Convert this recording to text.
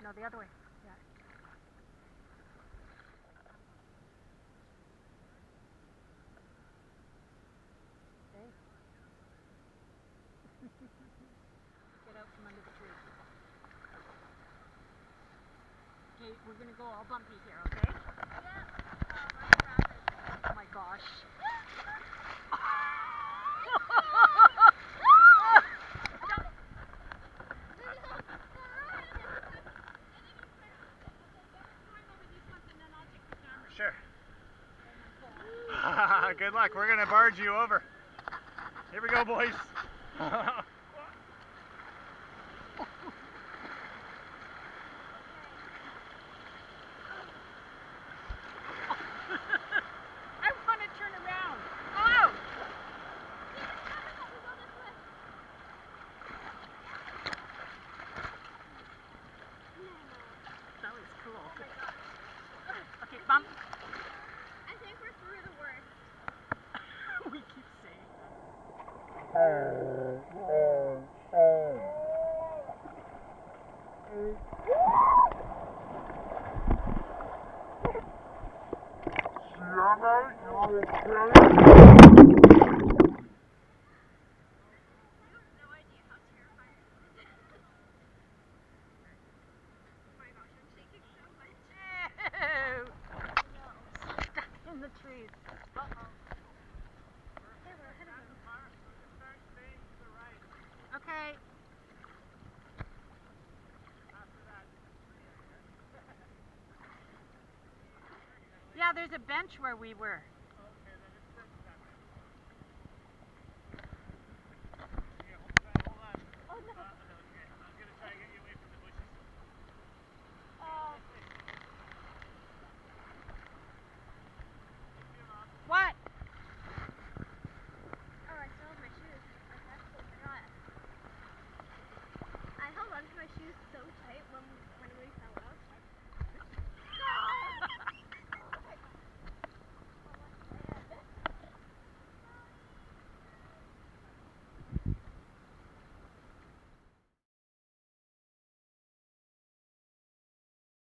No, the other way. Yeah. Okay. Get out from under the tree. Okay, we're gonna go all bumpy here, okay? Yeah. Oh my gosh. Sure. Good luck. We're going to barge you over. Here we go, boys. I want to turn around. Oh! That was cool. Oh my gosh. Okay, bump. I think we're through the worst. We keep saying in the trees. Okay. Yeah, there's a bench where we were.